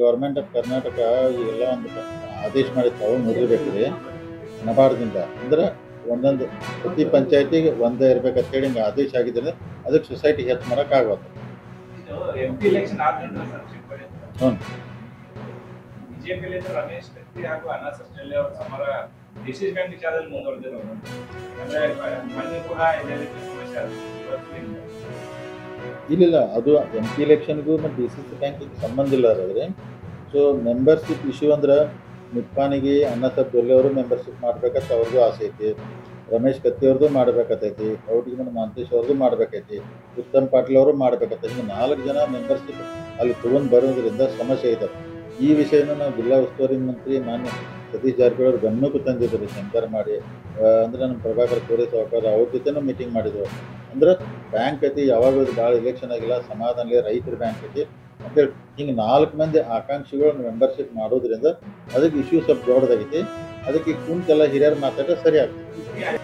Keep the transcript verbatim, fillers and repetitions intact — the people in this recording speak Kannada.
ಗೌರ್ಮೆಂಟ್ ಆಫ್ ಕರ್ನಾಟಕ ಎಲ್ಲ ಒಂದು ಆದೇಶ ಮಾಡಿರ್ತಾವೆ ಮುರಿಬೇಕ್ರಿ ನಬಾರ್ಡ್ದಿಂದ. ಅಂದ್ರೆ ಒಂದೊಂದು ಪ್ರತಿ ಪಂಚಾಯತಿಗೆ ಒಂದೇ ಇರ್ಬೇಕಂತೇಳಿ ಹಿಂಗೆ ಆದೇಶ ಆಗಿದ್ರೆ ಅದಕ್ಕೆ ಸೊಸೈಟಿ ಹೆಚ್ಚು ಮಾಡೋಕ್ಕಾಗತ್ತೆ. ಹ್ಞೂ ಬಿಜೆಪಿಯಲ್ಲಿ ರಮೇಶ್ ಕತ್ತಿ ಹಾಗೂ ಅನಾಸ್ ಅಷ್ಟಲ್ಲಿ ಅವರ ಸಮರ ಡಿಸಿಸಿ ಬ್ಯಾಂಕ್ ವಿಚಾರದಲ್ಲಿ ಮುಂದುವರೆದಿರೋದು ಅಂದ್ರೆ ಮೊನ್ನೆ ಕೂಡ ಇದೇ ರೀತಿ ಸಮಸ್ಯೆ ಆಗಿದೆ. ಇಲ್ಲ ಅದು ಎಂ ಪಿ ಎಲೆಕ್ಷನ್ಗೂ ಮತ್ತು ಡಿ ಸಿ ಸಿ ಬ್ಯಾಂಕಿಗೆ ಸಂಬಂಧ ಇಲ್ಲ ಅದಾದ್ರೆ. ಸೊ ಮೆಂಬರ್ಶಿಪ್ ಇಶ್ಯೂ ಅಂದ್ರೆ ನಿಪ್ಪಾಣಿಗೆ ಅಣ್ಣಾಸಾಹೇಬ್ ಜೊಲ್ಲೆ ಅವರು ಮೆಂಬರ್ಶಿಪ್ ಮಾಡ್ಬೇಕಂತ ಅವ್ರದ್ದು ಆಸೆ ಐತಿ, ರಮೇಶ್ ಕತ್ತಿ ಅವ್ರದ್ದು ಮಾಡ್ಬೇಕತ್ತೈತಿ, ಔಟಿಗೆ ಮತ್ತು ಮಾಂತೇಶ್ ಅವ್ರದ್ದು ಮಾಡ್ಬೇಕೈತಿ, ಉತ್ತಮ್ ಪಾಟೀಲ್ ಅವರು ಮಾಡ್ಬೇಕತ್ತೈತಿ. ಹಿಂಗೆ ನಾಲ್ಕು ಜನ ಮೆಂಬರ್ಶಿಪ್ ಅಲ್ಲಿ ತೊಗೊಂಡು ಬರೋದ್ರಿಂದ ಸಮಸ್ಯೆ ಇದೆ. ಈ ವಿಷಯನ ನಾವು ಜಿಲ್ಲಾ ಉಸ್ತುವಾರಿ ಮಂತ್ರಿ ಮಾನ್ಯ ಸತೀಶ್ ಜಾರಕಿಹೊಳಿ ಅವ್ರ ಗಮನಕ್ಕೂ ತಂದಿದ್ರು ಶಂಕರ್ ಮಾಡಿ. ಅಂದ್ರೆ ನಮ್ಮ ಪ್ರಭಾಕರ್ ಕೋರೆ ಸಾವ್ಕಾರ ಅವ್ರ ಜೊತೆನೂ ಮೀಟಿಂಗ್ ಮಾಡಿದ್ರು. ಅಂದ್ರೆ ಬ್ಯಾಂಕ್ ಐತಿ ಯಾವಾಗ ಭಾಳ ಎಲೆಕ್ಷನ್ ಆಗಿಲ್ಲ, ಸಮಾಧಾನಲೇ ರೈತರ ಬ್ಯಾಂಕ್ ಐತಿ ಅಂತೇಳಿ ಹಿಂಗೆ ನಾಲ್ಕು ಮಂದಿ ಆಕಾಂಕ್ಷಿಗಳು ಮೆಂಬರ್ಶಿಪ್ ಮಾಡೋದ್ರಿಂದ ಅದಕ್ಕೆ ಇಶ್ಯೂ ಸ್ವಲ್ಪ ದೊಡ್ಡದಾಗೈತಿ. ಅದಕ್ಕೆ ಕುಂತೆಲ್ಲ ಹಿರಿಯರು ಮಾತಾಡಿದ್ರೆ ಸರಿ ಆಗ್ತದೆ.